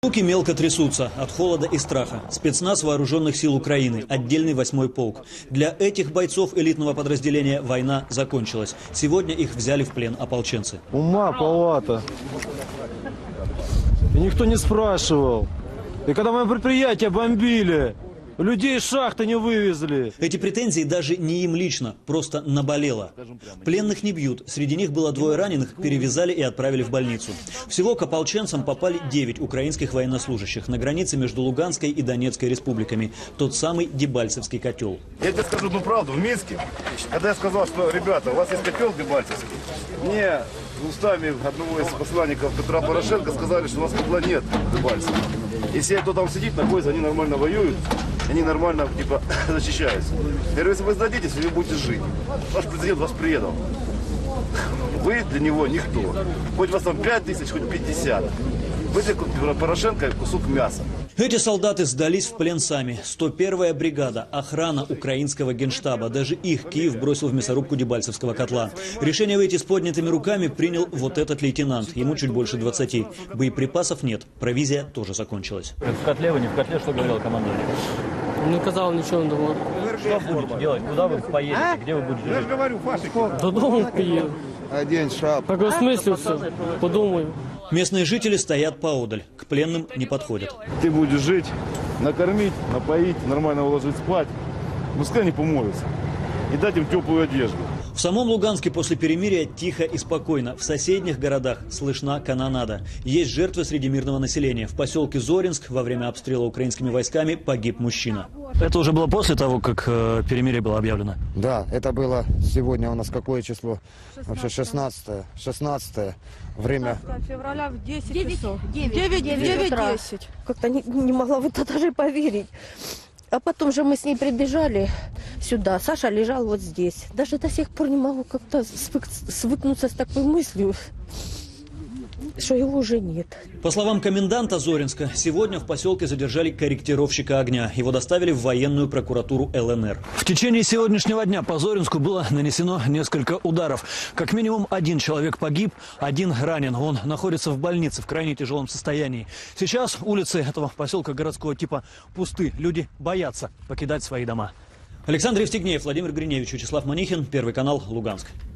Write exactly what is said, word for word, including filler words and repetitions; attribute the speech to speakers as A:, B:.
A: Руки мелко трясутся от холода и страха. Спецназ вооруженных сил Украины, отдельный восьмой полк. Для этих бойцов элитного подразделения война закончилась. Сегодня их взяли в плен ополченцы.
B: Ума палата. И никто не спрашивал. И когда мое предприятие бомбили, людей из шахты не вывезли.
A: Эти претензии даже не им лично, просто наболело. Пленных не бьют. Среди них было двое раненых, перевязали и отправили в больницу. Всего к ополченцам попали девять украинских военнослужащих на границе между Луганской и Донецкой республиками. Тот самый Дебальцевский котел.
C: Я тебе скажу одну правду. В Минске, когда я сказал, что, ребята, у вас есть котел Дебальцевский, мне устами одного из посланников Петра Порошенко сказали, что у нас котла нет в Дебальцеве. Если кто там сидит, находится, они нормально воюют. Они нормально, типа, защищаются. Я говорю, если вы сдадитесь, вы будете жить. Ваш президент вас предал. Вы для него никто. Хоть вас там пять тысяч, хоть пятьдесят. Вы для Порошенко кусок мяса.
A: Эти солдаты сдались в плен сами. сто первая бригада, охрана украинского генштаба. Даже их Киев бросил в мясорубку Дебальцевского котла. Решение выйти с поднятыми руками принял вот этот лейтенант. Ему чуть больше двадцати. Боеприпасов нет. Провизия тоже закончилась.
D: В котле вы не в котле, что говорил командир?
E: Не казал ничего не думал.
D: Что будете делать? Куда вы поедете? Где вы будете жить?
E: Додому поеду.
B: Один шап.
E: Как осмыслился, подумаю.
A: Местные жители стоят поодаль. К пленным не подходят.
C: Ты будешь жить, накормить, напоить, нормально уложить спать. Пускай не помоются. И дать им теплую одежду.
A: В самом Луганске после перемирия тихо и спокойно. В соседних городах слышна канонада. Есть жертвы среди мирного населения. В поселке Зоринск во время обстрела украинскими войсками погиб мужчина.
D: Это уже было после того, как э, перемирие было объявлено?
F: Да, это было сегодня у нас какое число? Вообще шестнадцатое. шестнадцатое. Время.
G: Февраля в десять часов.
H: девять десять. Как-то не, не могла в это даже поверить. А потом же мы с ней прибежали сюда. Саша лежал вот здесь. Даже до сих пор не могу как-то свык, свыкнуться с такой мыслью, что его уже нет.
A: По словам коменданта Зоринска, сегодня в поселке задержали корректировщика огня. Его доставили в военную прокуратуру ЛНР. В течение сегодняшнего дня по Зоринску было нанесено несколько ударов. Как минимум один человек погиб, один ранен. Он находится в больнице в крайне тяжелом состоянии. Сейчас улицы этого поселка городского типа пусты. Люди боятся покидать свои дома. Александр Евстигнеев, Владимир Гриневич, Вячеслав Манихин, Первый канал, Луганск.